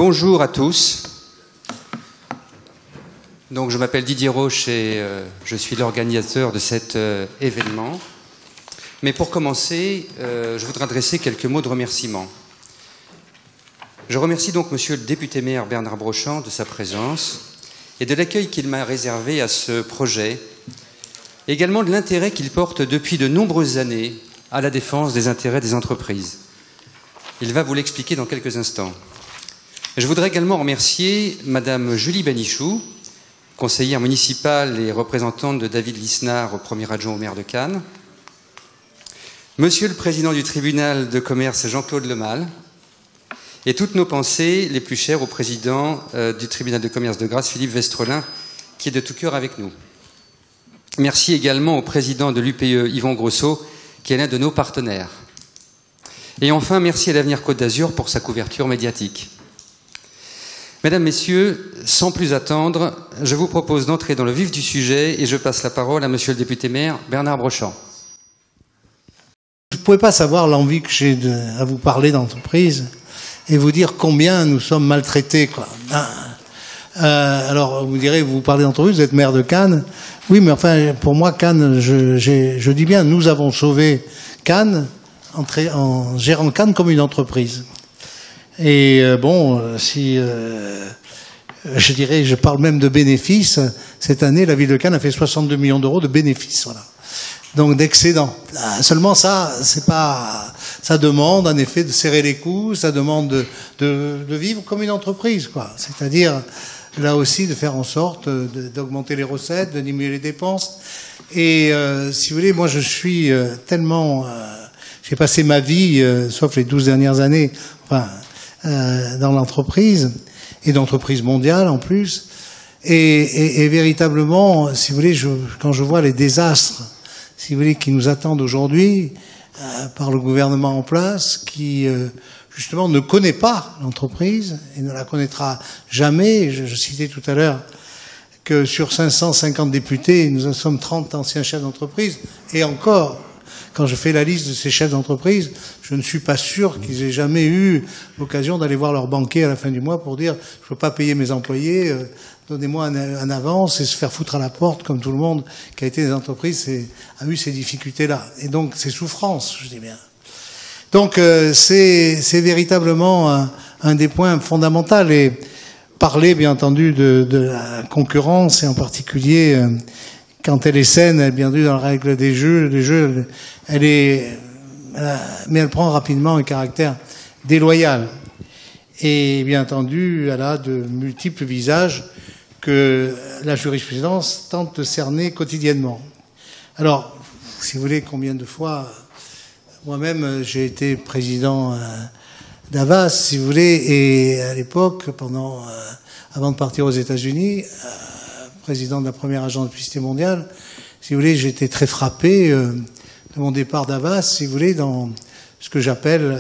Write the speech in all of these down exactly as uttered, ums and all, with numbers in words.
bonjour à tous. Donc, je m'appelle Didier Roche et euh, je suis l'organisateur de cet euh, événement. Mais pour commencer, euh, je voudrais adresser quelques mots de remerciement. Je remercie donc Monsieur le député-maire Bernard Brochand de sa présence et de l'accueil qu'il m'a réservé à ce projet, également de l'intérêt qu'il porte depuis de nombreuses années à la défense des intérêts des entreprises. Il va vous l'expliquer dans quelques instants. Je voudrais également remercier Madame Julie Benichou, conseillère municipale et représentante de David Lisnard, premier adjoint au maire de Cannes, Monsieur le président du tribunal de commerce Jean-Claude Lemal, et toutes nos pensées les plus chères au président euh, du tribunal de commerce de Grasse, Philippe Westrelin, qui est de tout cœur avec nous. Merci également au président de l'U P E, Yvon Grosso, qui est l'un de nos partenaires. Et enfin, merci à l'Avenir Côte d'Azur pour sa couverture médiatique. Mesdames, Messieurs, sans plus attendre, je vous propose d'entrer dans le vif du sujet et je passe la parole à Monsieur le député-maire Bernard Brochand. Je ne pouvais pas savoir l'envie que j'ai à vous parler d'entreprise et vous dire combien nous sommes maltraités, quoi. Euh, alors, vous direz, vous parlez d'entreprise, vous êtes maire de Cannes. Oui, mais enfin, pour moi, Cannes, je, je dis bien, nous avons sauvé Cannes en, en gérant Cannes comme une entreprise. Et euh, bon, si euh, je dirais, je parle même de bénéfices, cette année, la ville de Cannes a fait soixante-deux millions d'euros de bénéfices, voilà. Donc d'excédent. Seulement ça, c'est pas, ça demande en effet de serrer les coups, ça demande de, de, de vivre comme une entreprise, quoi. C'est-à-dire là aussi de faire en sorte d'augmenter les recettes, de diminuer les dépenses. Et euh, si vous voulez, moi je suis euh, tellement, euh, j'ai passé ma vie, euh, sauf les douze dernières années, enfin, euh, dans l'entreprise et d'entreprise mondiale en plus. Et, et, et véritablement, si vous voulez, je, quand je vois les désastres, si vous voulez, qui nous attendent aujourd'hui euh, par le gouvernement en place, qui euh, justement ne connaît pas l'entreprise et ne la connaîtra jamais. Je, je citais tout à l'heure que sur cinq cent cinquante députés, nous en sommes trente anciens chefs d'entreprise. Et encore, quand je fais la liste de ces chefs d'entreprise, je ne suis pas sûr qu'ils aient jamais eu l'occasion d'aller voir leur banquier à la fin du mois pour dire « je ne peux pas payer mes employés, euh, donnez-moi un, un avance » et se faire foutre à la porte comme tout le monde qui a été des entreprises et a eu ces difficultés-là. Et donc ces souffrances, je dis bien. Donc euh, c'est véritablement un, un des points fondamentaux. Et parler bien entendu de, de la concurrence et en particulier euh, quand elle est saine, elle est bien entendu dans la règle des jeux, des jeux, elle est, elle a, mais elle prend rapidement un caractère déloyal. Et bien entendu, elle a de multiples visages que la jurisprudence tente de cerner quotidiennement. Alors, si vous voulez, combien de fois, moi-même, j'ai été président d'Avas, si vous voulez, et à l'époque, pendant, avant de partir aux États-Unis, président de la première agence de publicité mondiale, si vous voulez, j'ai été très frappé de mon départ d'Avas, si vous voulez, dans ce que j'appelle,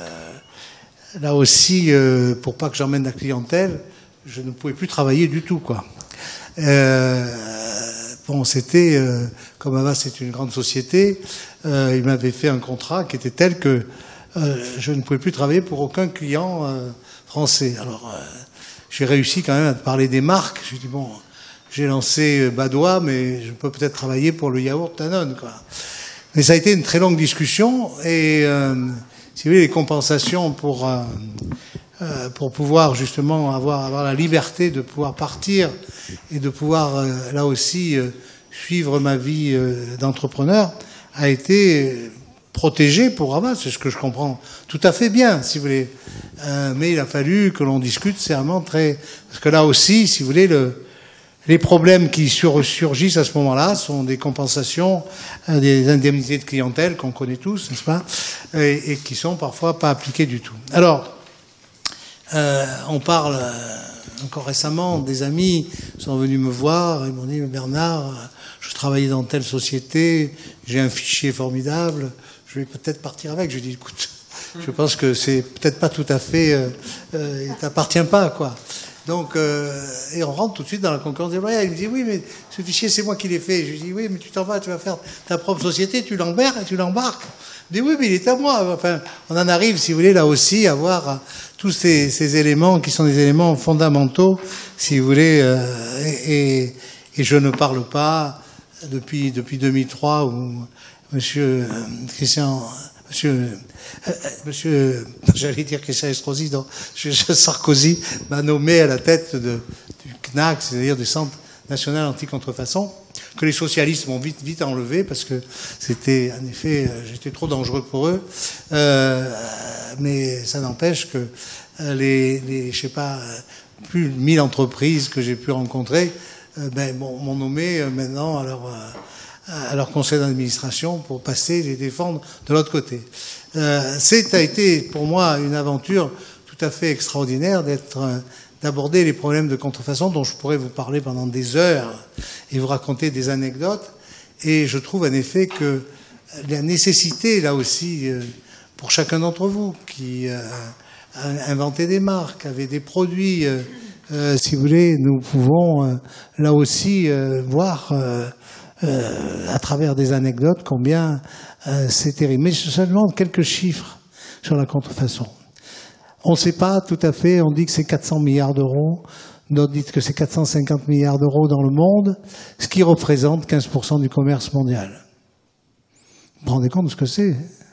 là aussi, pour pas que j'emmène la clientèle, je ne pouvais plus travailler du tout, quoi. Euh, bon, c'était, euh, comme Avas c'est une grande société, euh, il m'avait fait un contrat qui était tel que euh, je ne pouvais plus travailler pour aucun client euh, français. Alors, euh, j'ai réussi quand même à parler des marques. J'ai dit, bon, j'ai lancé Badois, mais je peux peut-être travailler pour le yaourt Danone, quoi. Mais ça a été une très longue discussion, et euh, si vous voulez, les compensations pour... Euh, Euh, pour pouvoir justement avoir, avoir la liberté de pouvoir partir et de pouvoir euh, là aussi euh, suivre ma vie euh, d'entrepreneur a été protégé pour Avas, c'est ce que je comprends tout à fait bien, si vous voulez. Euh, mais il a fallu que l'on discute sérieusement très... Parce que là aussi, si vous voulez, le, les problèmes qui sur, surgissent à ce moment-là sont des compensations, euh, des indemnités de clientèle qu'on connaît tous, n'est-ce pas, et, et qui sont parfois pas appliquées du tout. Alors, Euh, on parle, euh, encore récemment, des amis sont venus me voir, ils m'ont dit, Bernard, euh, je travaillais dans telle société, j'ai un fichier formidable, je vais peut-être partir avec. Je dis, écoute, je pense que c'est peut-être pas tout à fait, euh, euh, il t'appartient pas, quoi. Donc, euh, et on rentre tout de suite dans la concurrence déloyale. Il me dit, oui, mais ce fichier, c'est moi qui l'ai fait. Je lui dis, oui, mais tu t'en vas, tu vas faire ta propre société, tu l'embarques, tu l'embarques. Il me dit, oui, mais il est à moi. Enfin, on en arrive, si vous voulez, là aussi, à voir tous ces, ces éléments qui sont des éléments fondamentaux, si vous voulez, euh, et, et, et je ne parle pas depuis, depuis deux mille trois où Monsieur Christian, Monsieur, euh, Monsieur, j'allais dire Christian Estrosi, non, Sarkozy m'a nommé à la tête de, du C N A C, c'est-à-dire du Centre National Anti-Contrefaçon, que les socialistes m'ont vite, vite enlevé parce que c'était, en effet, j'étais trop dangereux pour eux. Euh, mais ça n'empêche que les, les, je sais pas, plus de mille entreprises que j'ai pu rencontrer, euh, ben, m'ont nommé euh, maintenant à leur, à leur conseil d'administration pour passer les défendre de l'autre côté. Euh, c'est a été pour moi une aventure tout à fait extraordinaire d'être, d'aborder les problèmes de contrefaçon dont je pourrais vous parler pendant des heures et vous raconter des anecdotes. Et je trouve en effet que la nécessité, là aussi, pour chacun d'entre vous qui a inventé des marques, avait des produits, euh, si vous voulez, nous pouvons euh, là aussi euh, voir euh, euh, à travers des anecdotes combien euh, c'est terrible. Mais seulement quelques chiffres sur la contrefaçon. On ne sait pas tout à fait, on dit que c'est quatre cents milliards d'euros, d'autres disent que c'est quatre cent cinquante milliards d'euros dans le monde, ce qui représente quinze pour cent du commerce mondial. Vous vous rendez compte de ce que c'est?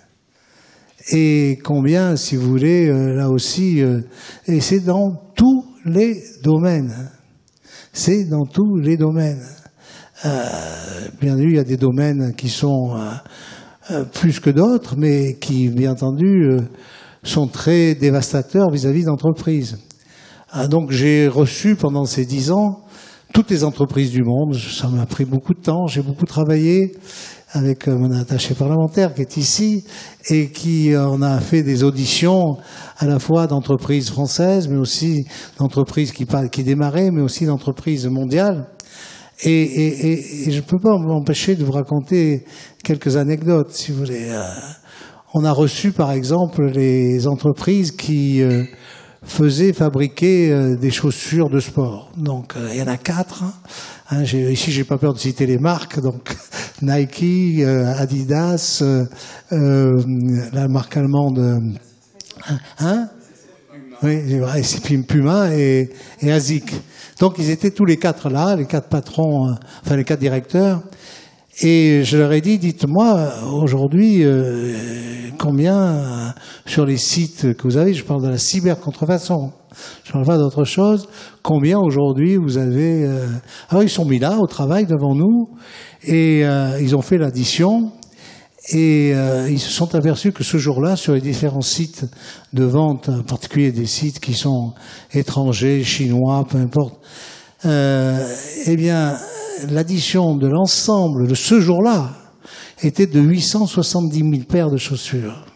Et combien, si vous voulez, euh, là aussi, euh, et c'est dans tous les domaines. C'est dans tous les domaines. Euh, bien entendu, il y a des domaines qui sont euh, euh, plus que d'autres, mais qui, bien entendu, euh, sont très dévastateurs vis-à-vis d'entreprises. Ah, donc j'ai reçu pendant ces dix ans toutes les entreprises du monde. Ça m'a pris beaucoup de temps, j'ai beaucoup travaillé avec mon attaché parlementaire qui est ici et qui on a fait des auditions à la fois d'entreprises françaises, mais aussi d'entreprises qui, qui démarraient, mais aussi d'entreprises mondiales. Et, et, et, et je ne peux pas m'empêcher de vous raconter quelques anecdotes, si vous voulez. On a reçu, par exemple, les entreprises qui euh, faisaient fabriquer euh, des chaussures de sport. Donc, euh, il y en a quatre. Hein. Hein, j'ai, ici, j'ai pas peur de citer les marques. Donc, Nike, euh, Adidas, euh, euh, la marque allemande, euh, hein, oui, c'est Puma et, et Asics. Donc, ils étaient tous les quatre là, les quatre patrons, euh, enfin les quatre directeurs. Et je leur ai dit, dites-moi, aujourd'hui, euh, combien, euh, sur les sites que vous avez, je parle de la cybercontrefaçon, je ne parle pas d'autre chose, combien aujourd'hui vous avez... Euh... Alors ils sont mis là, au travail, devant nous, et euh, ils ont fait l'addition, et euh, ils se sont aperçus que ce jour-là, sur les différents sites de vente, en particulier des sites qui sont étrangers, chinois, peu importe, euh, eh bien... l'addition de l'ensemble de ce jour-là était de huit cent soixante-dix mille paires de chaussures.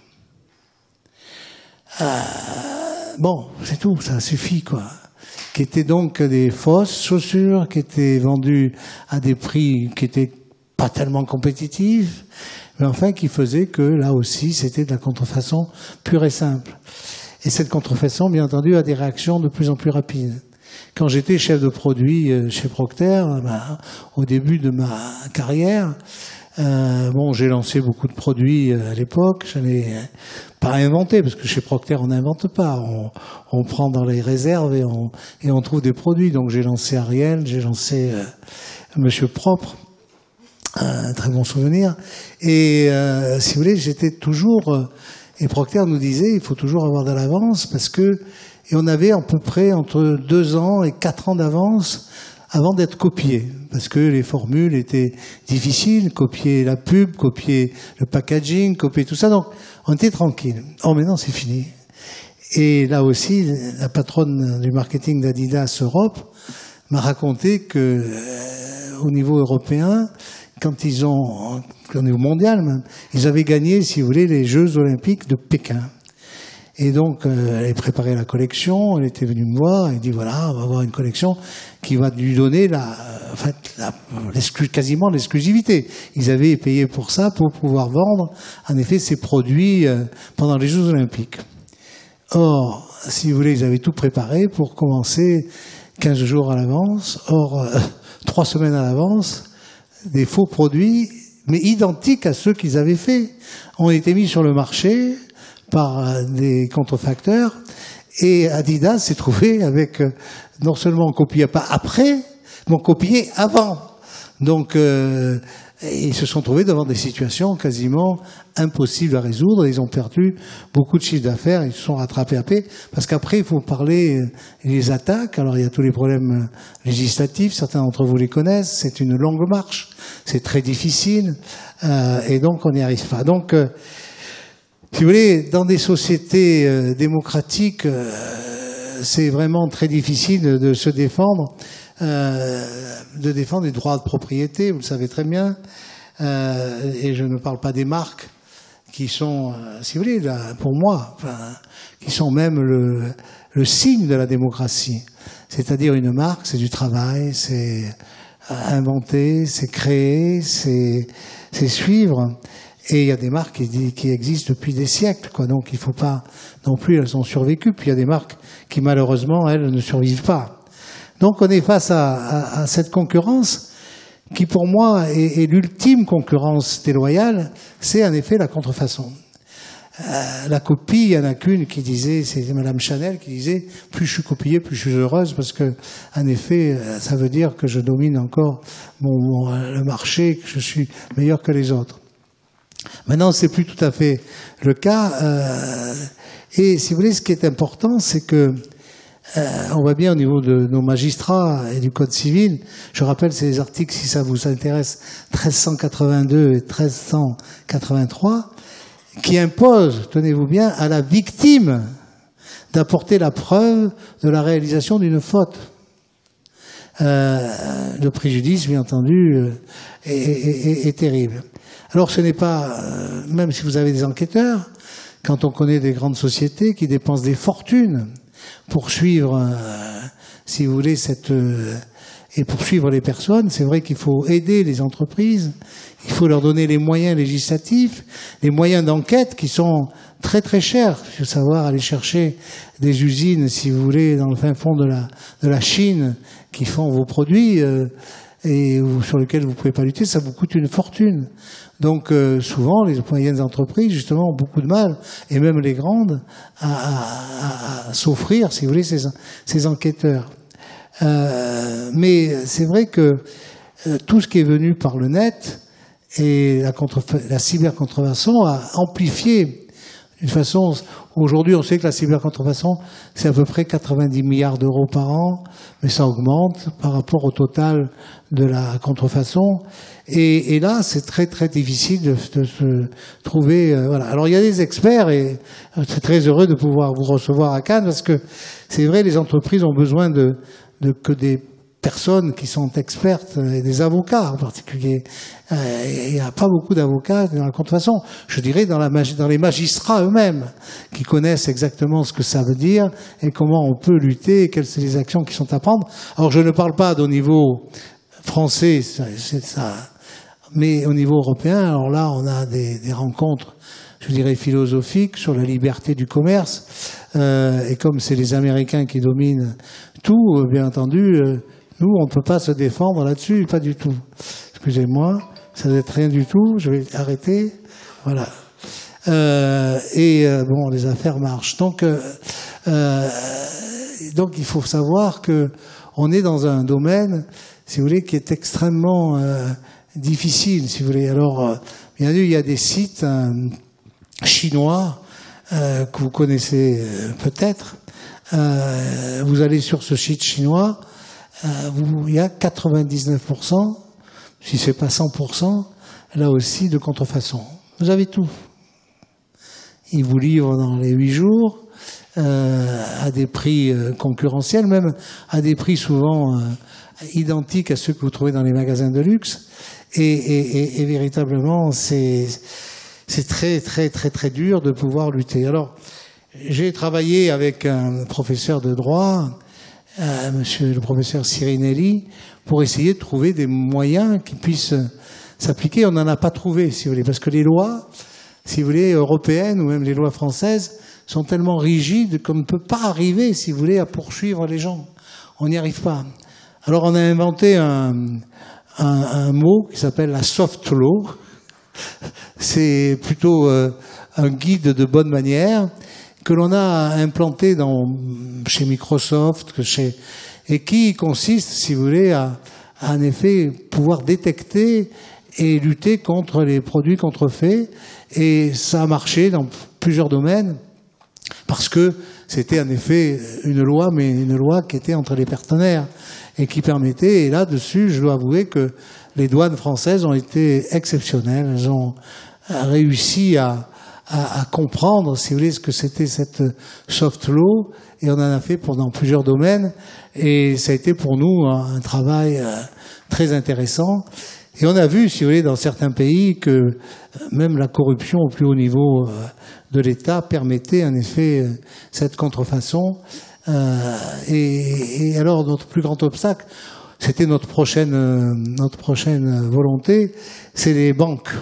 Euh, bon, c'est tout, ça suffit, quoi. Qui étaient donc des fausses chaussures, qui étaient vendues à des prix qui étaient pas tellement compétitifs, mais enfin qui faisaient que, là aussi, c'était de la contrefaçon pure et simple. Et cette contrefaçon, bien entendu, a des réactions de plus en plus rapides. Quand j'étais chef de produit chez Procter, ben, au début de ma carrière, euh, bon, j'ai lancé beaucoup de produits à l'époque. Je n'ai pas inventé, parce que chez Procter, on n'invente pas. On, on prend dans les réserves et on, et on trouve des produits. Donc j'ai lancé Ariel, j'ai lancé euh, Monsieur Propre, un très bon souvenir. Et euh, si vous voulez, j'étais toujours... Euh, et Procter nous disait, il faut toujours avoir de l'avance, parce que... Et on avait à peu près entre deux ans et quatre ans d'avance avant d'être copié. Parce que les formules étaient difficiles, copier la pub, copier le packaging, copier tout ça. Donc, on était tranquille. Oh, mais non, c'est fini. Et là aussi, la patronne du marketing d'Adidas Europe m'a raconté que, euh, au niveau européen, quand ils ont, au niveau mondial même, ils avaient gagné, si vous voulez, les Jeux Olympiques de Pékin. Et donc, euh, elle préparait la collection, elle était venue me voir, elle dit voilà, on va avoir une collection qui va lui donner la, en fait, la, quasiment l'exclusivité. Ils avaient payé pour ça, pour pouvoir vendre, en effet, ces produits euh, pendant les Jeux Olympiques. Or, si vous voulez, ils avaient tout préparé pour commencer quinze jours à l'avance, or euh, trois semaines à l'avance, des faux produits, mais identiques à ceux qu'ils avaient faits, ont été mis sur le marché par des contrefacteurs, et Adidas s'est trouvé avec, euh, non seulement on copiait pas après, mais on copiait avant. Donc, euh, ils se sont trouvés devant des situations quasiment impossibles à résoudre. Ils ont perdu beaucoup de chiffres d'affaires. Ils se sont rattrapés à paix. Parce qu'après, il faut parler des attaques. Alors, il y a tous les problèmes législatifs. Certains d'entre vous les connaissent. C'est une longue marche. C'est très difficile. Euh, et donc, on n'y arrive pas. Donc, euh, si vous voulez, dans des sociétés euh, démocratiques, euh, c'est vraiment très difficile de, de se défendre. Euh, de défendre les droits de propriété, vous le savez très bien, euh, et je ne parle pas des marques qui sont, euh, si vous voulez, là, pour moi, enfin, qui sont même le, le signe de la démocratie. C'est-à-dire une marque, c'est du travail, c'est inventer, c'est créer, c'est suivre. Et il y a des marques qui, qui existent depuis des siècles, quoi. Donc il ne faut pas non plus, elles ont survécu. Puis il y a des marques qui malheureusement, elles, ne survivent pas. Donc on est face à, à, à cette concurrence qui, pour moi, est, est l'ultime concurrence déloyale, c'est en effet la contrefaçon. Euh, la copie, il y en a qu'une qui disait, c'est Madame Chanel qui disait, plus je suis copiée, plus je suis heureuse, parce que, en effet, ça veut dire que je domine encore mon, mon, le marché, que je suis meilleur que les autres. Maintenant, c'est plus tout à fait le cas. Euh, et si vous voulez, ce qui est important, c'est que Euh, on voit bien au niveau de nos magistrats et du Code civil, je rappelle ces articles, si ça vous intéresse, treize cent quatre-vingt-deux et treize cent quatre-vingt-trois, qui imposent, tenez-vous bien, à la victime d'apporter la preuve de la réalisation d'une faute. Euh, le préjudice, bien entendu, est, est, est, est terrible. Alors ce n'est pas, euh, même si vous avez des enquêteurs, quand on connaît des grandes sociétés qui dépensent des fortunes pour suivre, euh, si vous voulez, cette, euh, et pour suivre les personnes, c'est vrai qu'il faut aider les entreprises, il faut leur donner les moyens législatifs, les moyens d'enquête qui sont très très chers. Il faut savoir aller chercher des usines, si vous voulez, dans le fin fond de la, de la Chine, qui font vos produits euh, et sur lesquels vous ne pouvez pas lutter, ça vous coûte une fortune. Donc euh, souvent, les moyennes entreprises, justement, ont beaucoup de mal, et même les grandes, à, à, à s'offrir, si vous voulez, ces, ces enquêteurs. Euh, mais c'est vrai que euh, tout ce qui est venu par le net et la, contre, la cybercontrefaçon a amplifié d'une façon. Aujourd'hui, on sait que la cybercontrefaçon, c'est à peu près quatre-vingt-dix milliards d'euros par an, mais ça augmente par rapport au total de la contrefaçon. Et, et là, c'est très très difficile de, de se trouver. Euh, voilà. Alors il y a des experts, et je suis très heureux de pouvoir vous recevoir à Cannes, parce que c'est vrai, les entreprises ont besoin de, de que des personnes qui sont expertes, et des avocats en particulier. Euh, il n'y a pas beaucoup d'avocats dans la contrefaçon. Je dirais dans, la, dans les magistrats eux-mêmes, qui connaissent exactement ce que ça veut dire et comment on peut lutter, et quelles sont les actions qui sont à prendre. Alors je ne parle pas au niveau français, c'est ça, mais au niveau européen. Alors là, on a des, des rencontres, je dirais, philosophiques sur la liberté du commerce. Euh, et comme c'est les Américains qui dominent tout, bien entendu, euh, nous, on ne peut pas se défendre là-dessus, pas du tout. Excusez-moi, ça ne doit être rien du tout, je vais arrêter. Voilà. Euh, et euh, bon, les affaires marchent. Donc, euh, euh, donc il faut savoir que on est dans un domaine, si vous voulez, qui est extrêmement euh, difficile, si vous voulez. Alors, euh, bien sûr, il y a des sites euh, chinois euh, que vous connaissez euh, peut-être. Euh, vous allez sur ce site chinois, euh, vous, il y a quatre-vingt-dix-neuf pour cent, si c'est pas cent pour cent, là aussi de contrefaçon. Vous avez tout. Ils vous livrent dans les huit jours, euh, à des prix euh, concurrentiels, même à des prix souvent euh, identiques à ceux que vous trouvez dans les magasins de luxe. Et, et, et, et véritablement, c'est c'est très très très très dur de pouvoir lutter. Alors, j'ai travaillé avec un professeur de droit, euh, monsieur le professeur Sirinelli, pour essayer de trouver des moyens qui puissent s'appliquer. On n'en a pas trouvé, si vous voulez, parce que les lois, si vous voulez, européennes ou même les lois françaises sont tellement rigides qu'on ne peut pas arriver, si vous voulez, à poursuivre les gens. on n'y arrive pas. Alors on a inventé un, un, un mot qui s'appelle la soft law. C'est plutôt euh, un guide de bonne manière que l'on a implanté dans, chez Microsoft, que chez, et qui consiste, si vous voulez, à, à en effet pouvoir détecter et lutter contre les produits contrefaits. Et ça a marché dans plusieurs domaines parce que c'était en effet une loi, mais une loi qui était entre les partenaires et qui permettait, et là-dessus, je dois avouer que les douanes françaises ont été exceptionnelles. Elles ont réussi à À, à comprendre, si vous voulez, ce que c'était cette soft law, et on en a fait pendant plusieurs domaines, et ça a été pour nous un, un travail euh, très intéressant. Et on a vu, si vous voulez, dans certains pays que euh, même la corruption au plus haut niveau euh, de l'État permettait en effet euh, cette contrefaçon. Euh, et, et alors notre plus grand obstacle, c'était notre prochaine, euh, notre prochaine volonté, c'est les banques.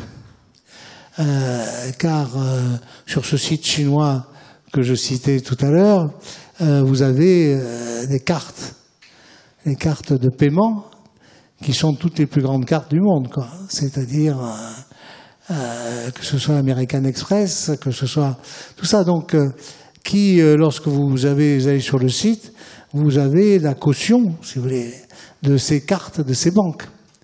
Euh, car euh, sur ce site chinois que je citais tout à l'heure, euh, vous avez euh, des cartes, des cartes de paiement qui sont toutes les plus grandes cartes du monde, quoi. C'est-à-dire euh, euh, que ce soit American Express, que ce soit tout ça, donc euh, qui, euh, lorsque vous avez vous allez sur le site, vous avez la caution, si vous voulez, de ces cartes, de ces banques.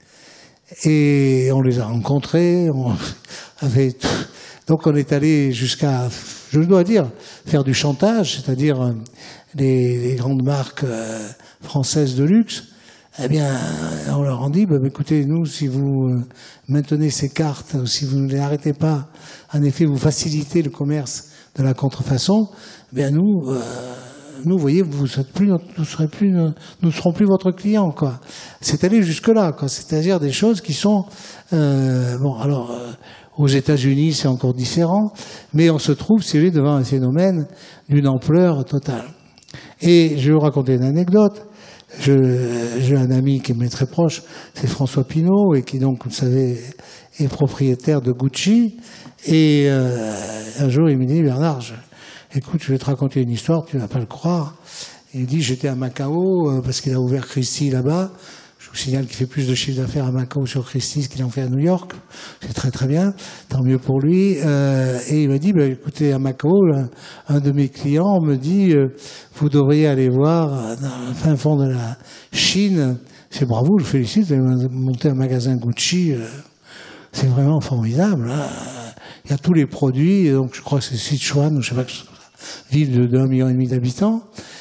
Et on les a rencontrés, on avait, donc on est allé jusqu'à, je dois dire, faire du chantage, c'est-à-dire les, les grandes marques françaises de luxe. Eh bien, on leur a dit, bah, écoutez, nous, si vous maintenez ces cartes, ou si vous ne les arrêtez pas, en effet, vous facilitez le commerce de la contrefaçon, eh bien nous, euh, nous, vous voyez, vous êtes plus, nous serez plus, nous ne serons plus votre client, quoi. C'est allé jusque-là, quoi. C'est-à-dire des choses qui sont, euh, bon, alors, euh, aux États-Unis, c'est encore différent, mais on se trouve, si vous voulez, devant un phénomène d'une ampleur totale. Et je vais vous raconter une anecdote. J'ai un ami qui m'est très proche, c'est François Pinault, et qui donc, vous le savez, est propriétaire de Gucci. Et euh, un jour, il me dit, Bernard, je, écoute, je vais te raconter une histoire, tu vas pas le croire. Il dit, j'étais à Macao, euh, parce qu'il a ouvert Christie là-bas. Je vous signale qu'il fait plus de chiffre d'affaires à Macao sur Christie qu'il en fait à New York. C'est très très bien, tant mieux pour lui. Euh, et il m'a dit, bah, écoutez, à Macao, là, un de mes clients me dit, euh, vous devriez aller voir dans le fin fond de la Chine. C'est bravo, je vous félicite, vous avez monté un magasin Gucci. Euh, c'est vraiment formidable. Hein. Il y a tous les produits, donc je crois que c'est Sichuan, je sais pas, ville de un million et demi d'habitants.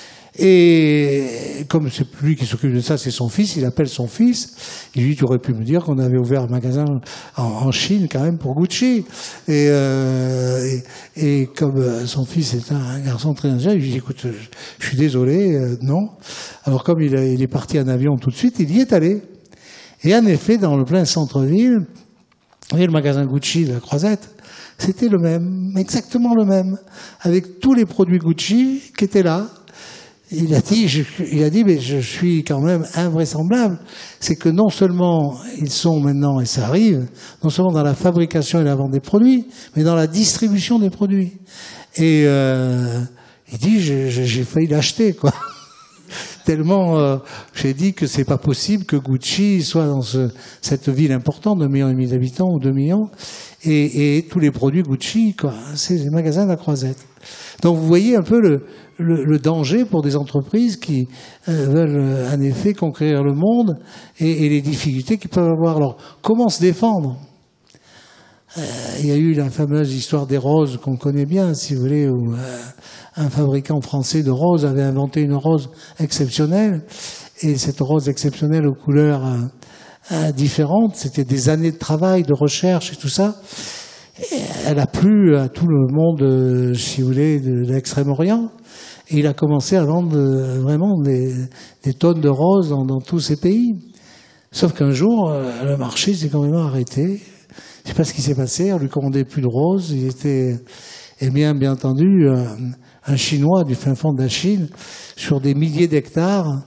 Et comme c'est plus lui qui s'occupe de ça, c'est son fils, il appelle son fils, il lui dit, tu aurais pu me dire qu'on avait ouvert un magasin en, en Chine quand même pour Gucci. Et, euh, et, et comme son fils est un, un garçon très intelligent, il lui dit, écoute, je suis désolé, euh, non. Alors comme il, a, il est parti en avion tout de suite, il y est allé. Et en effet, dans le plein centre-ville, vous voyez le magasin Gucci de la Croisette, c'était le même, exactement le même, avec tous les produits Gucci qui étaient là. Il a dit, je, il a dit, mais je suis quand même invraisemblable. C'est que non seulement ils sont maintenant, et ça arrive, non seulement dans la fabrication et la vente des produits, mais dans la distribution des produits. Et euh, il dit, j'ai failli l'acheter, quoi. Tellement euh, j'ai dit que c'est pas possible que Gucci soit dans ce, cette ville importante d'un million et demi d'habitants ou deux millions, et, et tous les produits Gucci, quoi. C'est les magasins de la Croisette. Donc vous voyez un peu le, le, le danger pour des entreprises qui euh, veulent euh, en effet conquérir le monde et, et les difficultés qu'ils peuvent avoir. Alors comment se défendre? euh, Il y a eu la fameuse histoire des roses qu'on connaît bien, si vous voulez, où euh, un fabricant français de roses avait inventé une rose exceptionnelle, et cette rose exceptionnelle aux couleurs euh, euh, différentes, c'était des années de travail, de recherche et tout ça. Et elle a plu à tout le monde, euh, si vous voulez, de, de l'Extrême-Orient. Et il a commencé à vendre euh, vraiment des, des tonnes de roses dans, dans tous ces pays. Sauf qu'un jour, euh, le marché s'est quand même arrêté. Je sais pas ce qui s'est passé, on lui commandait plus de roses. Il était, eh bien, bien entendu, un, un Chinois du fin fond de la Chine, sur des milliers d'hectares,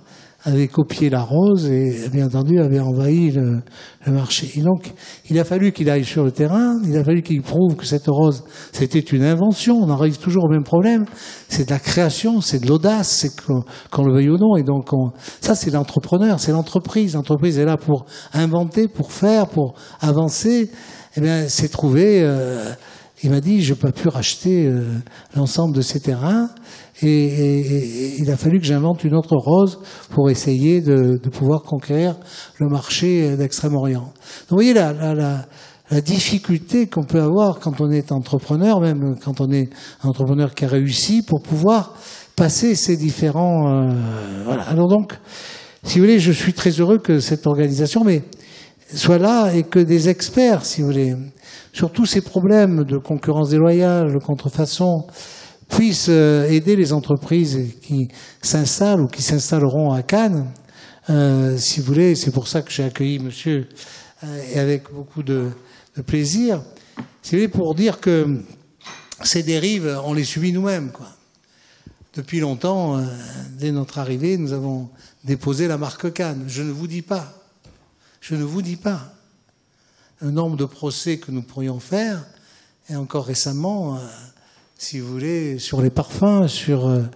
avait copié la rose et, bien entendu, avait envahi le, le marché. Et donc, il a fallu qu'il aille sur le terrain, il a fallu qu'il prouve que cette rose, c'était une invention. On en arrive toujours au même problème. C'est de la création, c'est de l'audace, c'est qu'on, qu'on le veuille ou non. Et donc, on, ça, c'est l'entrepreneur, c'est l'entreprise. L'entreprise est là pour inventer, pour faire, pour avancer. Eh bien, c'est trouvé... Euh, il m'a dit, je n'ai pas pu racheter euh, l'ensemble de ces terrains et, et, et il a fallu que j'invente une autre rose pour essayer de, de pouvoir conquérir le marché d'Extrême-Orient. Donc vous voyez la, la, la, la difficulté qu'on peut avoir quand on est entrepreneur, même quand on est un entrepreneur qui a réussi, pour pouvoir passer ces différents... Euh, voilà. Alors donc, si vous voulez, je suis très heureux que cette organisation mais, soit là et que des experts, si vous voulez... sur tous ces problèmes de concurrence déloyale, de contrefaçon, puissent aider les entreprises qui s'installent ou qui s'installeront à Cannes. Euh, si vous voulez, c'est pour ça que j'ai accueilli monsieur euh, et avec beaucoup de, de plaisir. Si vous voulez, pour dire que ces dérives, on les subit nous-mêmes, quoi. Depuis longtemps, euh, dès notre arrivée, nous avons déposé la marque Cannes. Je ne vous dis pas, je ne vous dis pas. Un nombre de procès que nous pourrions faire, et encore récemment, euh, si vous voulez, sur les parfums, sur euh,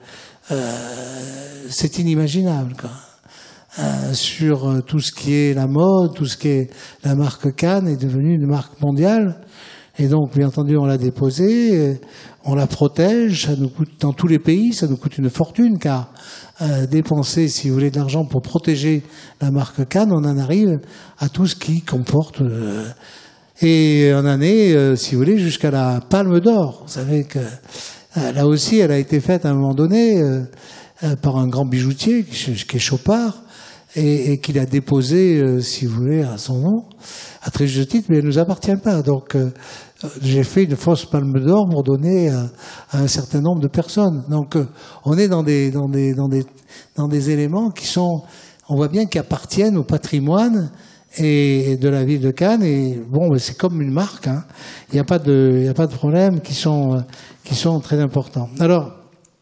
euh, c'est inimaginable, quoi. Euh, sur euh, tout ce qui est la mode, tout ce qui est la marque Cannes est devenue une marque mondiale, et donc bien entendu on l'a déposée, on la protège, ça nous coûte dans tous les pays, ça nous coûte une fortune, car euh, dépenser, si vous voulez, de l'argent pour protéger la marque Cannes, on en arrive à tout ce qui comporte, euh, et en année, euh, si vous voulez, jusqu'à la Palme d'Or. Vous savez que euh, là aussi, elle a été faite à un moment donné euh, euh, par un grand bijoutier qui, qui est Chopard, et, et qu'il a déposé, euh, si vous voulez, à son nom, à très juste titre, mais elle ne nous appartient pas. Donc, euh, j'ai fait une fausse Palme d'Or pour donner à, à un certain nombre de personnes. Donc, euh, on est dans des, dans des, dans des, dans des éléments qui sont, on voit bien, qui appartiennent au patrimoine et, et de la ville de Cannes. Et bon, c'est comme une marque, hein. Il n'y a pas de, il n'y a pas de problème, qui sont, qui sont très importants. Alors,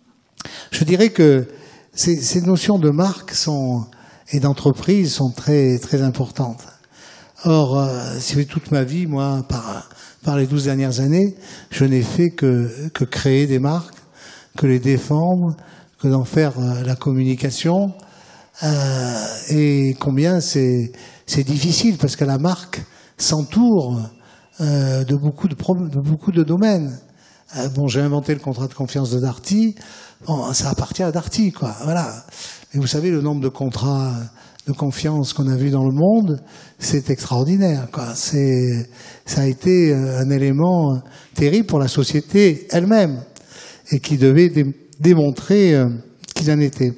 je dirais que ces, ces notions de marque sont, et d'entreprise sont très, très importantes. Or, euh, si vous voulez, toute ma vie, moi, par, par les douze dernières années, je n'ai fait que, que créer des marques, que les défendre, que d'en faire euh, la communication. Euh, et combien c'est, c'est difficile, parce que la marque s'entoure euh, de beaucoup de, de beaucoup de domaines. Euh, bon, j'ai inventé le contrat de confiance de Darty. Bon, ça appartient à Darty, quoi. Voilà. Mais vous savez, le nombre de contrats de confiance qu'on a vu dans le monde, c'est extraordinaire, quoi. C'est, ça a été un élément terrible pour la société elle-même et qui devait dé- démontrer euh, qu'il en était.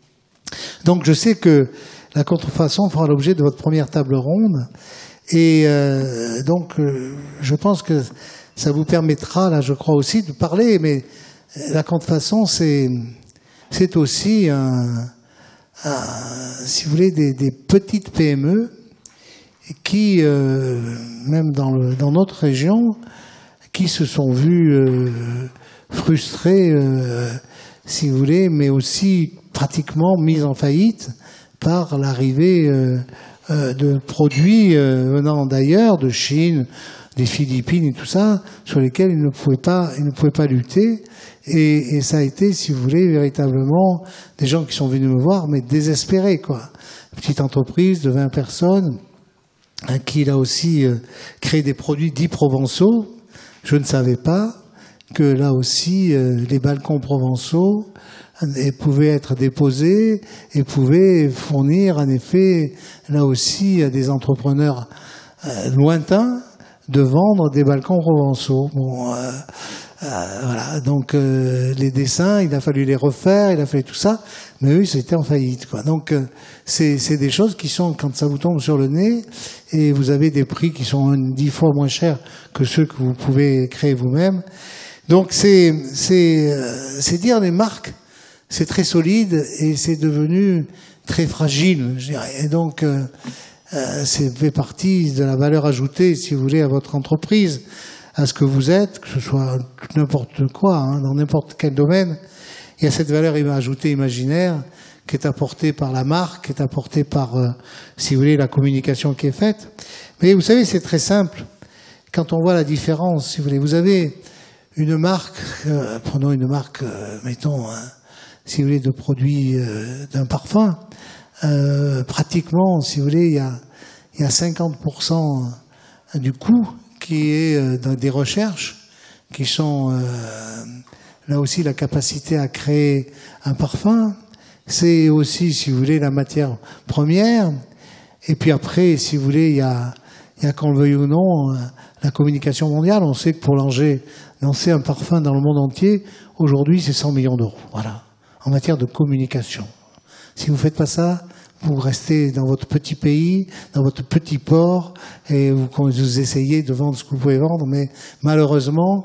Donc, je sais que la contrefaçon fera l'objet de votre première table ronde et euh, donc, euh, je pense que ça vous permettra, là, je crois aussi, de parler, mais la contrefaçon, c'est, c'est aussi un, un, si vous voulez, des, des petites P M E qui, euh, même dans, le, dans notre région, qui se sont vues euh, frustrées, euh, si vous voulez, mais aussi pratiquement mises en faillite par l'arrivée euh, euh, de produits euh, venant d'ailleurs, de Chine, des Philippines et tout ça, sur lesquels ils ne pouvaient pas, ils ne pouvaient pas lutter. Et, et ça a été, si vous voulez, véritablement des gens qui sont venus me voir, mais désespérés, quoi. Une petite entreprise de vingt personnes, hein, qui là aussi euh, crée des produits dits provençaux. Je ne savais pas que là aussi euh, les balcons provençaux euh, pouvaient être déposés et pouvaient fournir, en effet, là aussi à des entrepreneurs euh, lointains, de vendre des balcons provençaux. Bon, euh, euh, voilà. Donc euh, les dessins, il a fallu les refaire, il a fallu tout ça, mais eux, ils étaient en faillite, quoi. Donc euh, c'est, c'est des choses qui sont, quand ça vous tombe sur le nez, et vous avez des prix qui sont dix fois moins chers que ceux que vous pouvez créer vous-même. Donc c'est, c'est, euh, c'est dire les marques, c'est très solide et c'est devenu très fragile, je dirais. Et donc euh, Euh, c'est fait partie de la valeur ajoutée, si vous voulez, à votre entreprise, à ce que vous êtes, que ce soit n'importe quoi, hein, dans n'importe quel domaine. Il y a cette valeur ajoutée imaginaire qui est apporté par la marque, qui est apporté par, euh, si vous voulez, la communication qui est faite. Mais vous savez, c'est très simple. Quand on voit la différence, si vous voulez, vous avez une marque, euh, prenons une marque, euh, mettons, hein, si vous voulez, de produits euh, d'un parfum, euh, pratiquement, si vous voulez, il y a, il y a cinquante pour cent du coût qui est euh, dans des recherches, qui sont euh, là aussi la capacité à créer un parfum. C'est aussi, si vous voulez, la matière première. Et puis après, si vous voulez, il y a, il y a qu'on le veuille ou non, la communication mondiale. On sait que pour lancer, lancer un parfum dans le monde entier, aujourd'hui, c'est cent millions d'euros. Voilà. En matière de communication. Si vous faites pas ça, vous restez dans votre petit pays, dans votre petit port, et vous, vous essayez de vendre ce que vous pouvez vendre, mais malheureusement,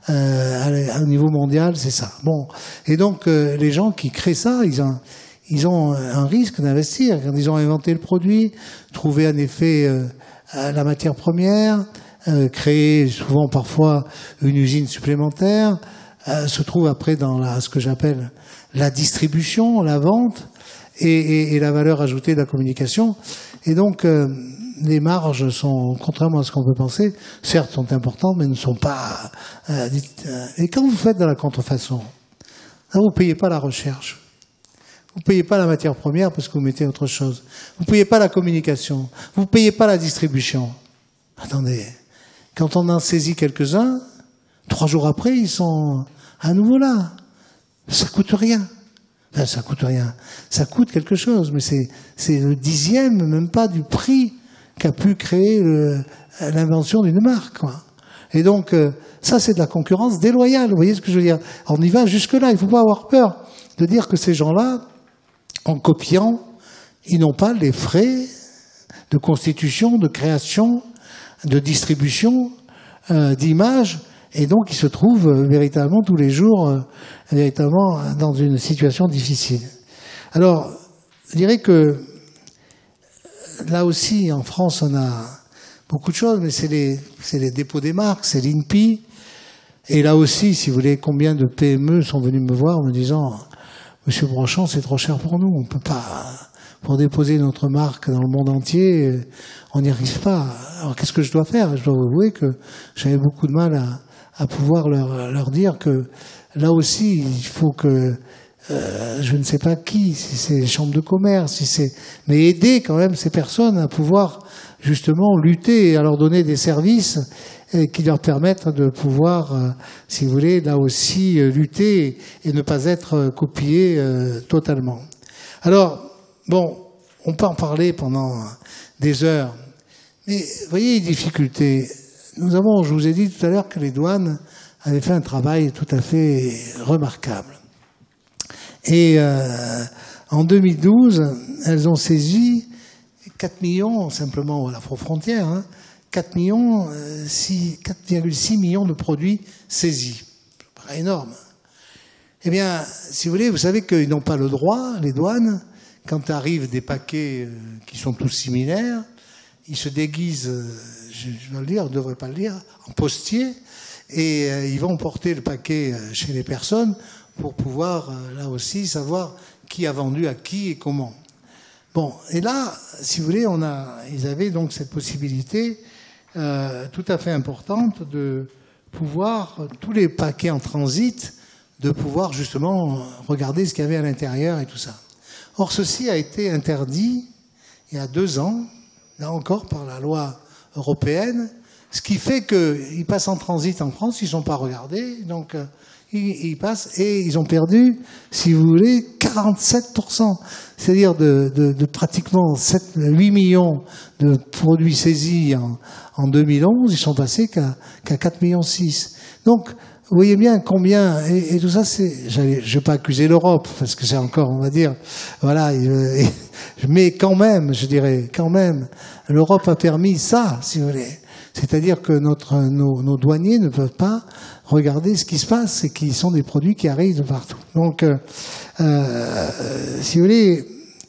euh, au niveau mondial, c'est ça. Bon. Et donc, euh, les gens qui créent ça, ils ont, ils ont un risque d'investir. Quand ils ont inventé le produit, trouver en effet euh, la matière première, euh, créer souvent parfois une usine supplémentaire, euh, se trouve après dans la, ce que j'appelle la distribution, la vente, et, et, et la valeur ajoutée de la communication. Et donc, euh, les marges sont, contrairement à ce qu'on peut penser, certes sont importantes, mais ne sont pas... Euh, euh, et quand vous faites de la contrefaçon, là, vous ne payez pas la recherche. Vous ne payez pas la matière première parce que vous mettez autre chose. Vous ne payez pas la communication. Vous ne payez pas la distribution. Attendez, quand on en saisit quelques-uns, trois jours après, ils sont à nouveau là. Ça coûte rien. Enfin, ça coûte rien. Ça coûte quelque chose, mais c'est, c'est le dixième, même pas du prix qu'a pu créer le, l'invention d'une marque, quoi. Et donc, euh, ça, c'est de la concurrence déloyale. Vous voyez ce que je veux dire? On y va jusque-là. Il ne faut pas avoir peur de dire que ces gens-là, en copiant, ils n'ont pas les frais de constitution, de création, de distribution, euh, d'image, et donc ils se trouvent euh, véritablement tous les jours euh, véritablement dans une situation difficile. Alors, je dirais que là aussi, en France, on a beaucoup de choses, mais c'est les, c'est les dépôts des marques, c'est l'I N P I, et là aussi, si vous voulez, combien de P M E sont venus me voir en me disant « Monsieur Brochant, c'est trop cher pour nous, on ne peut pas... » Pour déposer notre marque dans le monde entier, on n'y arrive pas. Alors qu'est-ce que je dois faire? Je dois avouer que j'avais beaucoup de mal à, à pouvoir leur, leur dire que là aussi, il faut que euh, je ne sais pas qui, si c'est les chambres de commerce, si c'est, mais aider quand même ces personnes à pouvoir justement lutter et à leur donner des services et qui leur permettent de pouvoir, euh, si vous voulez, là aussi euh, lutter et ne pas être euh, copiés euh, totalement. Alors, bon, on peut en parler pendant des heures, mais vous voyez les difficultés. Nous avons, je vous ai dit tout à l'heure que les douanes avaient fait un travail tout à fait remarquable. Et euh, en deux mille douze, elles ont saisi quatre millions, simplement à la frontière, hein, quatre millions, euh, quatre virgule six millions de produits saisis. C'est pas énorme. Eh bien, si vous voulez, vous savez qu'ils n'ont pas le droit, les douanes, quand arrivent des paquets qui sont tous similaires, ils se déguisent, je dois le dire, on ne devrait pas le dire, en postier, et ils vont porter le paquet chez les personnes pour pouvoir, là aussi, savoir qui a vendu à qui et comment. Bon, et là, si vous voulez, on a, ils avaient donc cette possibilité euh, tout à fait importante de pouvoir, tous les paquets en transit, de pouvoir justement regarder ce qu'il y avait à l'intérieur et tout ça. Or, ceci a été interdit il y a deux ans, là encore par la loi européenne, ce qui fait qu'ils passent en transit en France, ils ne sont pas regardés, donc euh, ils, ils passent et ils ont perdu, si vous voulez, quarante-sept pour cent, c'est-à-dire de, de, de pratiquement sept, huit millions de produits saisis en, en deux mille onze, ils sont passés qu'à qu'à quatre virgule six millions. Donc, vous voyez bien combien, et, et tout ça, c'est, je ne vais pas accuser l'Europe, parce que c'est encore, on va dire, voilà, et, mais quand même, je dirais, quand même, l'Europe a permis ça, si vous voulez. C'est-à-dire que notre, nos, nos douaniers ne peuvent pas regarder ce qui se passe et qui sont des produits qui arrivent de partout. Donc, euh, euh, si vous voulez,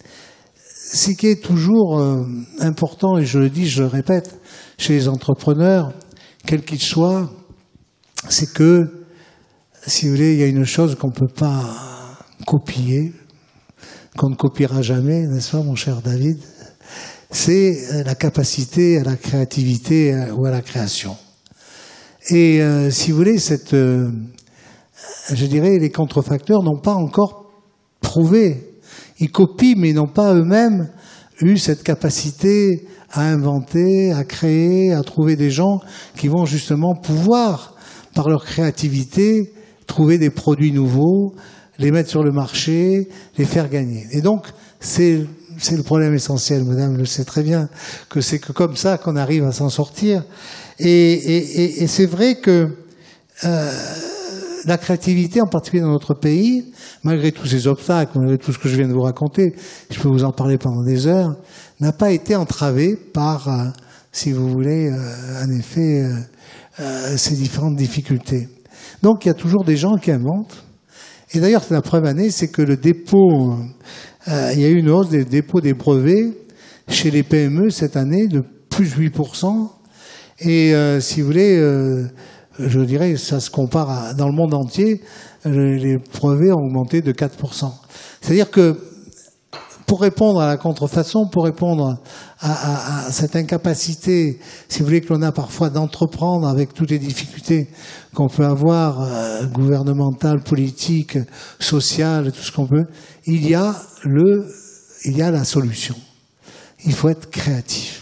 ce qui est toujours euh, important, et je le dis, je le répète, chez les entrepreneurs, quels qu'ils soient, c'est que, si vous voulez, il y a une chose qu'on ne peut pas copier, qu'on ne copiera jamais, n'est-ce pas, mon cher David? C'est la capacité à la créativité ou à la création. Et euh, si vous voulez, cette, euh, je dirais, les contrefacteurs n'ont pas encore prouvé. Ils copient, mais ils n'ont pas eux-mêmes eu cette capacité à inventer, à créer, à trouver des gens qui vont justement pouvoir, par leur créativité, trouver des produits nouveaux, les mettre sur le marché, les faire gagner. Et donc, c'est c'est le problème essentiel, madame le sait très bien, que c'est que comme ça qu'on arrive à s'en sortir. Et, et, et, et c'est vrai que euh, la créativité, en particulier dans notre pays, malgré tous ces obstacles, malgré tout ce que je viens de vous raconter, je peux vous en parler pendant des heures, n'a pas été entravée par, euh, si vous voulez, euh, en effet, euh, euh, ces différentes difficultés. Donc il y a toujours des gens qui inventent. Et d'ailleurs, la preuve année, c'est que le dépôt, euh, il y a eu une hausse des dépôts des brevets chez les P M E cette année de plus huit pour cent. Et euh, si vous voulez, euh, je dirais, ça se compare à, dans le monde entier, les brevets ont augmenté de quatre pour cent. C'est-à-dire que pour répondre à la contrefaçon, pour répondre à, à, à cette incapacité, si vous voulez, que l'on a parfois d'entreprendre avec toutes les difficultés qu'on peut avoir, euh, gouvernementales, politiques, sociales, tout ce qu'on peut, il y a le, il y a la solution. Il faut être créatif.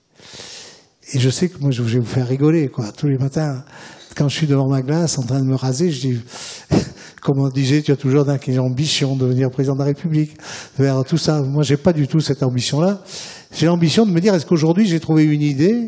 Et je sais que moi, je vais vous faire rigoler, quoi. Tous les matins, quand je suis devant ma glace, en train de me raser, je dis, comme on disait, tu as toujours une ambition de devenir président de la République, de faire tout ça. Moi, j'ai pas du tout cette ambition-là. J'ai l'ambition de me dire, est-ce qu'aujourd'hui, j'ai trouvé une idée,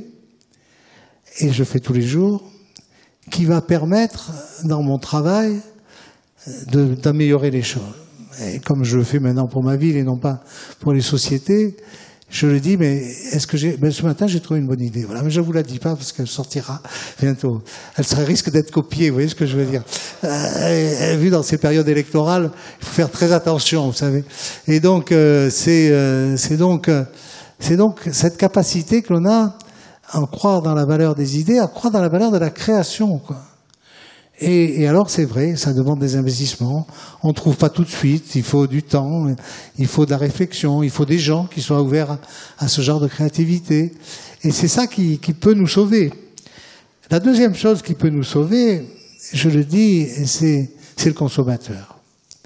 et je fais tous les jours, qui va permettre, dans mon travail, de, d'améliorer les choses. Et comme je le fais maintenant pour ma ville et non pas pour les sociétés, je le dis, mais est-ce que j'ai, ben ce matin, j'ai trouvé une bonne idée. Voilà, mais je vous la dis pas parce qu'elle sortira bientôt. Elle serait risque d'être copiée, vous voyez ce que je veux dire. Euh, vu dans ces périodes électorales, il faut faire très attention, vous savez. Et donc, euh, c'est, euh, c'est donc, euh, c'est donc cette capacité que l'on a à croire dans la valeur des idées, à croire dans la valeur de la création, quoi. Et, et alors, c'est vrai, ça demande des investissements. On ne trouve pas tout de suite. Il faut du temps, il faut de la réflexion, il faut des gens qui soient ouverts à, à ce genre de créativité. Et c'est ça qui, qui peut nous sauver. La deuxième chose qui peut nous sauver, je le dis, c'est, c'est le consommateur.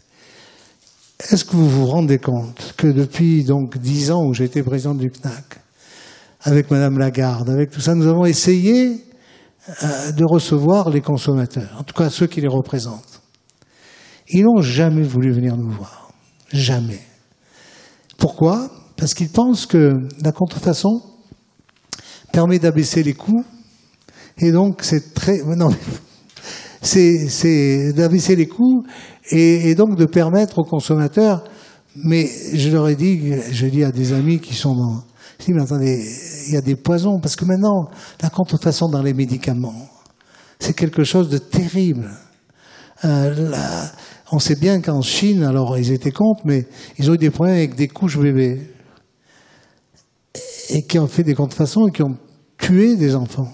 Est-ce que vous vous rendez compte que depuis donc dix ans où j'ai été président du C N A C, avec Madame Lagarde, avec tout ça, nous avons essayé de recevoir les consommateurs, en tout cas ceux qui les représentent. Ils n'ont jamais voulu venir nous voir. Jamais. Pourquoi? Parce qu'ils pensent que la contrefaçon permet d'abaisser les coûts, et donc c'est très... Non, c'est, c'est d'abaisser les coûts, et, et donc de permettre aux consommateurs... Mais je leur ai dit, je dis à des amis qui sont dans... Je dis, mais attendez, il y a des poisons, parce que maintenant, la contrefaçon dans les médicaments, c'est quelque chose de terrible. Euh, la, on sait bien qu'en Chine, alors ils étaient contre, mais ils ont eu des problèmes avec des couches bébés, et qui ont fait des contrefaçons et qui ont tué des enfants.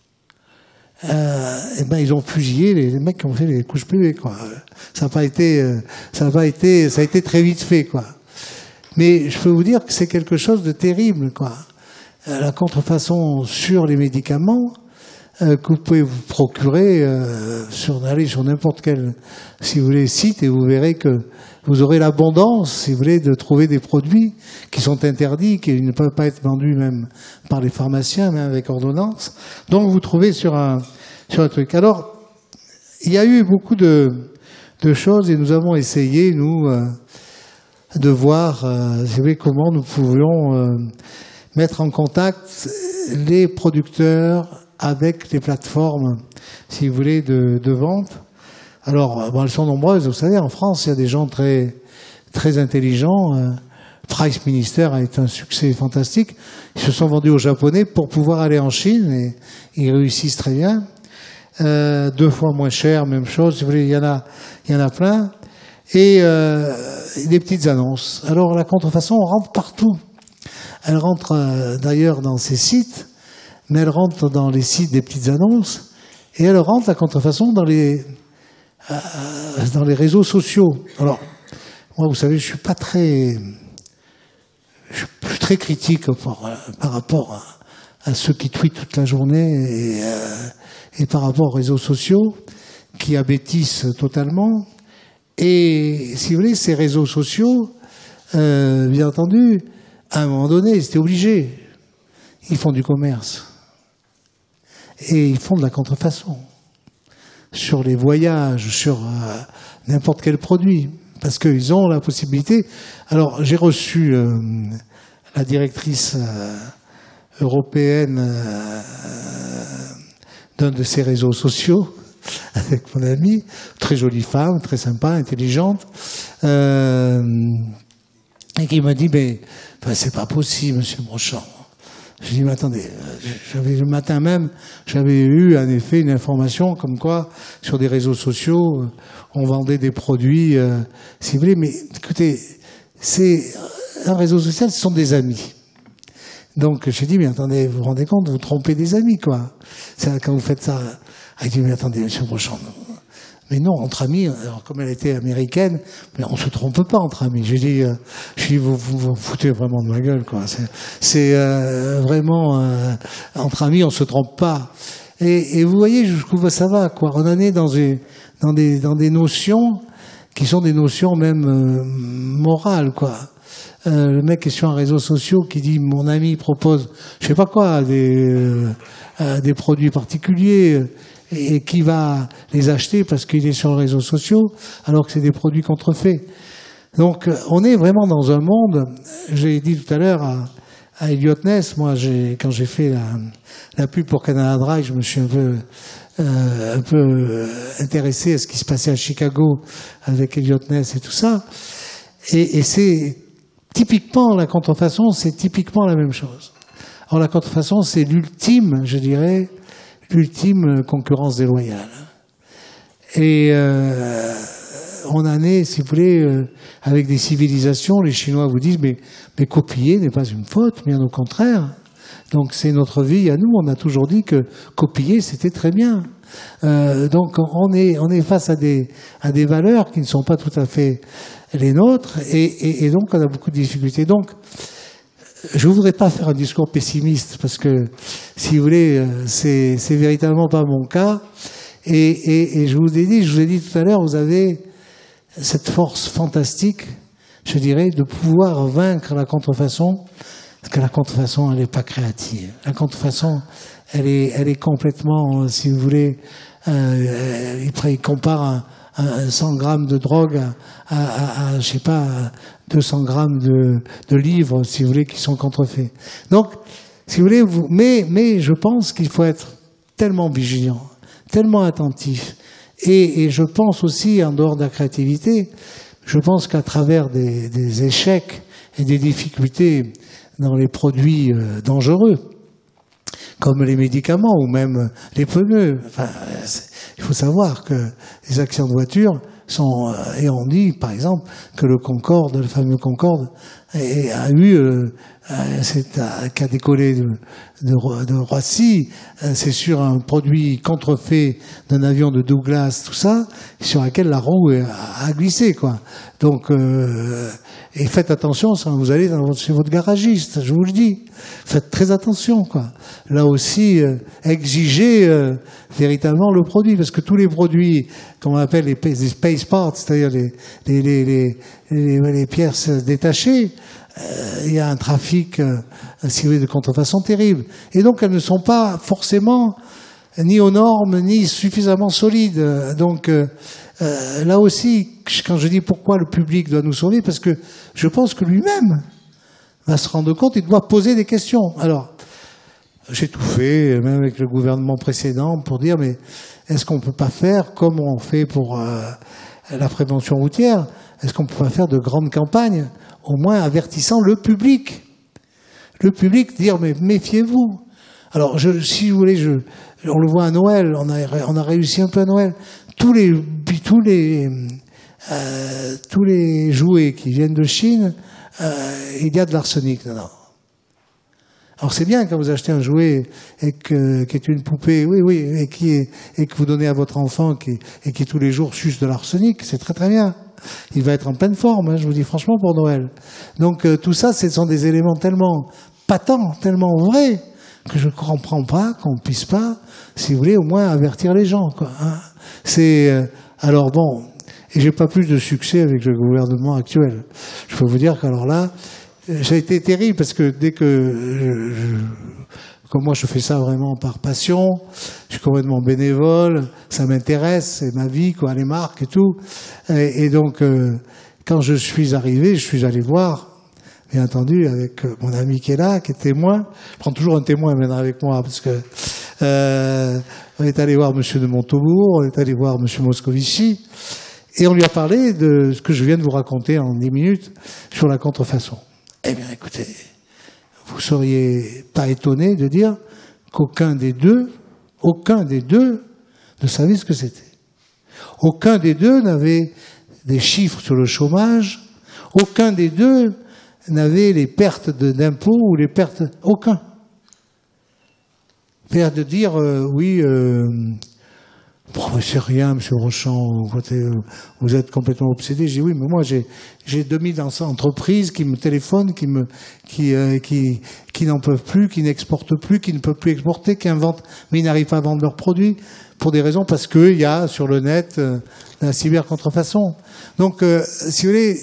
Euh, et ben ils ont fusillé les, les mecs qui ont fait les couches bébés, quoi. Ça n'a pas été, ça n'a pas été, ça a été très vite fait, quoi. Mais je peux vous dire que c'est quelque chose de terrible, quoi. La contrefaçon sur les médicaments euh, que vous pouvez vous procurer, euh, sur, allez sur n'importe quel, si vous voulez, site, et vous verrez que vous aurez l'abondance, si vous voulez, de trouver des produits qui sont interdits, qui ne peuvent pas être vendus même par les pharmaciens, même avec ordonnance. Donc vous trouvez sur un, sur un truc. Alors, il y a eu beaucoup de, de choses, et nous avons essayé, nous, euh, de voir, euh, vous savez, comment nous pouvions euh, mettre en contact les producteurs avec les plateformes, si vous voulez, de, de vente. Alors, bon, elles sont nombreuses, vous savez, en France, il y a des gens très, très intelligents. Euh, Price Minister a été un succès fantastique. Ils se sont vendus aux Japonais pour pouvoir aller en Chine, et ils réussissent très bien. Euh, deux fois moins cher, même chose, si vous voulez, il y en a, il y en a plein. Et euh, des petites annonces. Alors la contrefaçon rentre partout. Elle rentre euh, d'ailleurs dans ces sites, mais elle rentre dans les sites des petites annonces, et elle rentre, la contrefaçon, dans les, euh, dans les réseaux sociaux. Alors, moi, vous savez, je suis pas très, je suis très critique par, par rapport à, à ceux qui tweetent toute la journée et, euh, et par rapport aux réseaux sociaux qui abêtissent totalement. Et si vous voulez, ces réseaux sociaux, euh, bien entendu, à un moment donné, c'était obligé. Ils font du commerce. Et ils font de la contrefaçon. Sur les voyages, sur euh, n'importe quel produit. Parce qu'ils ont la possibilité. Alors, j'ai reçu euh, la directrice euh, européenne euh, d'un de ces réseaux sociaux, avec mon amie, très jolie femme, très sympa, intelligente, euh, et qui m'a dit, mais enfin, c'est pas possible, monsieur Brochand. Je dis, mais attendez, j'avais, le matin même, j'avais eu en effet une information comme quoi, sur des réseaux sociaux, on vendait des produits, euh, si vous voulez, mais écoutez, c'est un réseau social, ce sont des amis. Donc j'ai dit, mais attendez, vous vous rendez compte, vous trompez des amis, quoi. C'est quand vous faites ça. Elle dit, mais attendez, monsieur Brochand, mais non, entre amis, alors comme elle était américaine, mais on se trompe pas entre amis. J'ai dit, euh, je dis, vous, vous vous foutez vraiment de ma gueule, quoi. C'est, c'est euh, vraiment euh, entre amis, on se trompe pas. Et, et vous voyez jusqu'où ça va, quoi. On en est dans des dans des dans des notions qui sont des notions même euh, morales, quoi. Euh, le mec est sur un réseau social qui dit, mon ami propose, je sais pas quoi, des euh, euh, des produits particuliers. Et qui va les acheter parce qu'il est sur les réseaux sociaux, alors que c'est des produits contrefaits. Donc, on est vraiment dans un monde. J'ai dit tout à l'heure à, à Elliot Ness, moi, j'ai, quand j'ai fait la, la pub pour Canada Dry, je me suis un peu, euh, un peu intéressé à ce qui se passait à Chicago avec Elliot Ness et tout ça. Et, et c'est typiquement la contrefaçon, c'est typiquement la même chose. Alors, la contrefaçon, c'est l'ultime, je dirais, l'ultime concurrence déloyale. Et euh, on en est, si vous voulez, euh, avec des civilisations, les Chinois vous disent, mais, mais copier n'est pas une faute, bien au contraire. Donc c'est notre vie à nous, on a toujours dit que copier, c'était très bien. Euh, donc on est, on est face à des, à des valeurs qui ne sont pas tout à fait les nôtres, et, et, et donc on a beaucoup de difficultés. Donc, je voudrais pas faire un discours pessimiste parce que, si vous voulez, c'est, c'est véritablement pas mon cas. Et, et, et je vous ai dit, je vous ai dit tout à l'heure, vous avez cette force fantastique, je dirais, de pouvoir vaincre la contrefaçon, parce que la contrefaçon, elle n'est pas créative. La contrefaçon, elle est, elle est complètement, si vous voulez, euh, il compare un, un cent grammes de drogue à, à, à, à je sais pas, deux cents grammes de, de livres, si vous voulez, qui sont contrefaits. Donc, si vous voulez, vous, mais, mais je pense qu'il faut être tellement vigilant, tellement attentif. Et, et je pense aussi, en dehors de la créativité, je pense qu'à travers des, des échecs et des difficultés dans les produits euh, dangereux, comme les médicaments ou même les pneus. Enfin, il faut savoir que les accidents de voiture sont, et on dit par exemple que le Concorde, le fameux Concorde, a eu, euh, c'est qui a décollé de, de, de Roissy, c'est sur un produit contrefait d'un avion de Douglas, tout ça, sur laquelle la roue a, a glissé, quoi. Donc, euh, et faites attention, ça, vous allez dans, chez votre garagiste, je vous le dis. Faites très attention, quoi. Là aussi, euh, exigez euh, véritablement le produit, parce que tous les produits qu'on appelle les, les space parts, c'est-à-dire les, les, les, les, les, les pièces détachées, euh, il y a un trafic, euh, si vous voulez, de contrefaçon terrible. Et donc, elles ne sont pas forcément ni aux normes, ni suffisamment solides. Donc, euh, euh, là aussi, quand je dis pourquoi le public doit nous sauver, parce que je pense que lui-même va se rendre compte, il doit poser des questions. Alors, j'ai tout fait, même avec le gouvernement précédent, pour dire, mais est-ce qu'on ne peut pas faire comme on fait pour euh, la prévention routière? Est-ce qu'on ne peut pas faire de grandes campagnes, au moins avertissant le public? Le public, dire, mais méfiez-vous. Alors, je, si vous voulez, je, on le voit à Noël, on a, on a réussi un peu à Noël. Tous les, tous les, euh, tous les jouets qui viennent de Chine, euh, il y a de l'arsenic dedans. Alors c'est bien quand vous achetez un jouet et que, qui est une poupée, oui, oui, et qui est, et que vous donnez à votre enfant qui, et qui tous les jours suce de l'arsenic, c'est très très bien. il va être en pleine forme, hein, je vous dis franchement, pour Noël. Donc euh, tout ça, ce sont des éléments tellement patents, tellement vrais, que je ne comprends pas qu'on ne puisse pas, si vous voulez, au moins avertir les gens, quoi. Hein. C'est euh, alors bon, et j'ai pas plus de succès avec le gouvernement actuel. Je peux vous dire qu'alors là, ça a été terrible parce que dès que je, je, comme moi je fais ça vraiment par passion, je suis complètement bénévole, ça m'intéresse, c'est ma vie, quoi, les marques et tout. Et, et donc euh, quand je suis arrivé, je suis allé voir. Bien entendu, avec mon ami qui est là, qui est témoin. Je prends toujours un témoin maintenant avec moi, parce que euh, on est allé voir Monsieur de Montaubourg, on est allé voir Monsieur Moscovici, et on lui a parlé de ce que je viens de vous raconter en dix minutes sur la contrefaçon. Eh bien, écoutez, vous seriez pas étonné de dire qu'aucun des deux, aucun des deux ne savait ce que c'était. Aucun des deux n'avait des chiffres sur le chômage, aucun des deux n'avait les pertes d'impôts ou les pertes... Aucun. Père de dire, euh, oui, euh, bon, c'est rien, monsieur Rochant, vous êtes complètement obsédé. Je dis, oui, mais moi, j'ai, j'ai deux mille entreprises qui me téléphonent, qui me, qui, euh, qui, qui n'en peuvent plus, qui n'exportent plus, qui ne peuvent plus exporter, qui inventent, mais ils n'arrivent pas à vendre leurs produits pour des raisons, parce qu'il y a sur le net euh, la cyber-contrefaçon. Donc, euh, si vous voulez,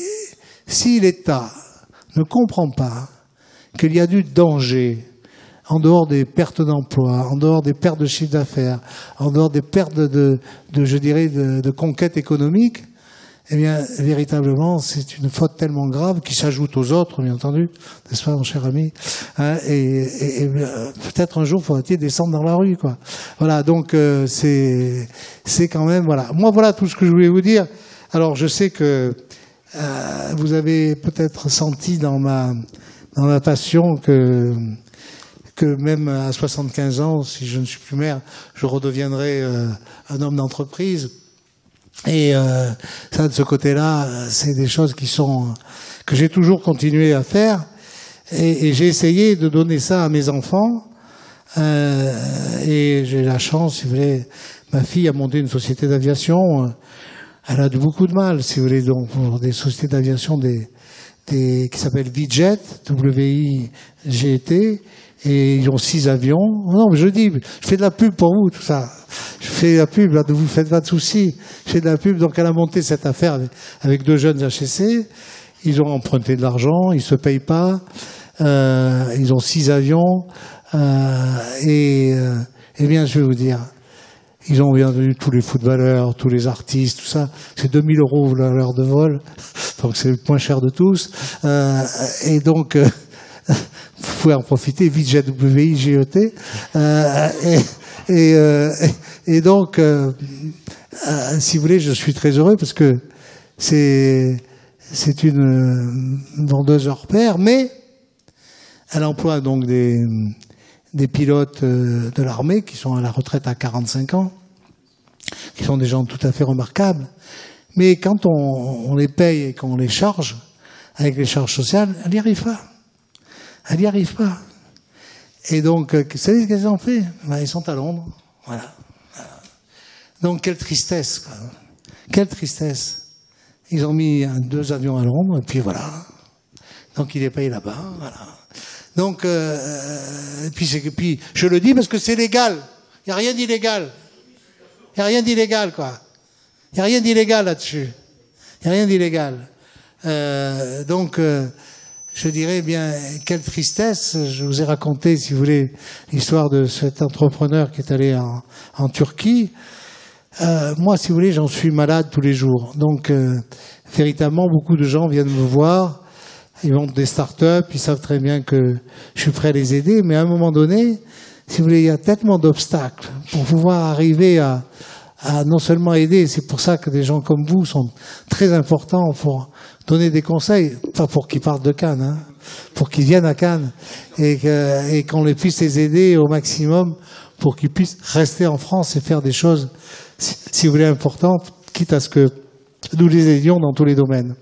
si l'État ne comprend pas qu'il y a du danger en dehors des pertes d'emploi, en dehors des pertes de chiffre d'affaires, en dehors des pertes de, de, de je dirais, de, de conquête économique, eh bien, véritablement, c'est une faute tellement grave qui s'ajoute aux autres, bien entendu, n'est-ce pas, mon cher ami, hein, et, et, et peut-être un jour faudra-t-il descendre dans la rue, quoi. Voilà, donc euh, c'est, c'est quand même, voilà. Moi, voilà tout ce que je voulais vous dire. Alors, je sais que Euh, vous avez peut-être senti dans ma dans ma passion que que même à soixante-quinze ans, si je ne suis plus maire, je redeviendrai euh, un homme d'entreprise. Et euh, ça, de ce côté-là, c'est des choses qui sont que j'ai toujours continué à faire. Et, et j'ai essayé de donner ça à mes enfants. Euh, et j'ai la chance, si vous voulez, ma fille a monté une société d'aviation. Elle a beaucoup de mal, si vous voulez, donc, pour des sociétés d'aviation des, des, qui s'appellent V-Jet, W I G T, et ils ont six avions. Non, mais je dis, je fais de la pub pour vous, tout ça. Je fais de la pub, ne vous faites pas de soucis. Je fais de la pub, donc elle a monté cette affaire avec, avec deux jeunes H S C. Ils ont emprunté de l'argent, ils se payent pas, euh, ils ont six avions, euh, et, euh, eh bien, je vais vous dire, ils ont bien entendu tous les footballeurs, tous les artistes, tout ça. C'est deux mille euros l'heure de vol, donc c'est le moins cher de tous. Euh, et donc, euh, vous pouvez en profiter, V-Jet, W I G E T. Euh, et, et, euh, et donc, euh, euh, si vous voulez, je suis très heureux parce que c'est c'est une vendeuse hors pair, mais elle emploie donc des des pilotes de l'armée qui sont à la retraite à quarante-cinq ans, qui sont des gens tout à fait remarquables. Mais quand on, on les paye et qu'on les charge, avec les charges sociales, elle n'y arrive pas. Elle n'y arrive pas. Et donc, vous savez ce qu'elles ont fait? Ben, ils sont à Londres. Voilà. Donc, quelle tristesse, quoi. Quelle tristesse. Ils ont mis un, deux avions à Londres, et puis voilà. Donc, il est payé là-bas, voilà. Donc, euh, et puis, c'est, puis, je le dis parce que c'est légal. Il n'y a rien d'illégal. Il n'y a rien d'illégal, quoi. Il n'y a rien d'illégal là-dessus. Il n'y a rien d'illégal. Euh, donc, euh, je dirais bien, quelle tristesse. Je vous ai raconté, si vous voulez, l'histoire de cet entrepreneur qui est allé en, en Turquie. Euh, moi, si vous voulez, j'en suis malade tous les jours. Donc, euh, véritablement, beaucoup de gens viennent me voir. Ils montent des start-up, ils savent très bien que je suis prêt à les aider, mais à un moment donné, si vous voulez, il y a tellement d'obstacles pour pouvoir arriver à, à non seulement aider, c'est pour ça que des gens comme vous sont très importants pour donner des conseils, pas pour qu'ils partent de Cannes, hein, pour qu'ils viennent à Cannes, et, que, et qu'on les puisse les aider au maximum pour qu'ils puissent rester en France et faire des choses, si, si vous voulez, importantes, quitte à ce que nous les aidions dans tous les domaines.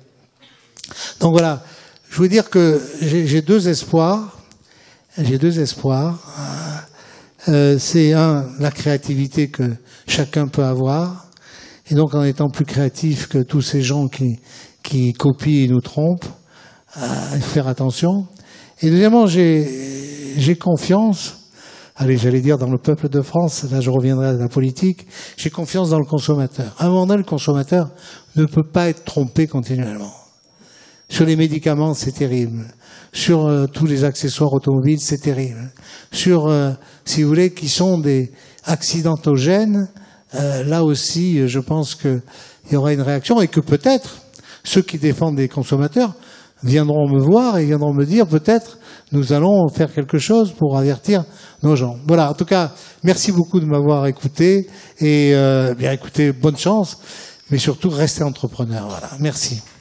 Donc voilà. Je veux dire que j'ai, j'ai deux espoirs. J'ai deux espoirs. Euh, c'est un, la créativité que chacun peut avoir. Et donc, en étant plus créatif que tous ces gens qui, qui copient et nous trompent, à faire attention. Et deuxièmement, j'ai, j'ai confiance, allez, j'allais dire dans le peuple de France, là je reviendrai à la politique, j'ai confiance dans le consommateur. À un moment donné, le consommateur ne peut pas être trompé continuellement. Sur les médicaments, c'est terrible. Sur euh, tous les accessoires automobiles, c'est terrible. Sur, euh, si vous voulez, qui sont des accidentogènes, euh, là aussi, je pense qu'il y aura une réaction et que peut-être ceux qui défendent les consommateurs viendront me voir et viendront me dire peut-être nous allons faire quelque chose pour avertir nos gens. Voilà, en tout cas, merci beaucoup de m'avoir écouté et euh, bien écoutez, bonne chance, mais surtout restez entrepreneur. Voilà, merci.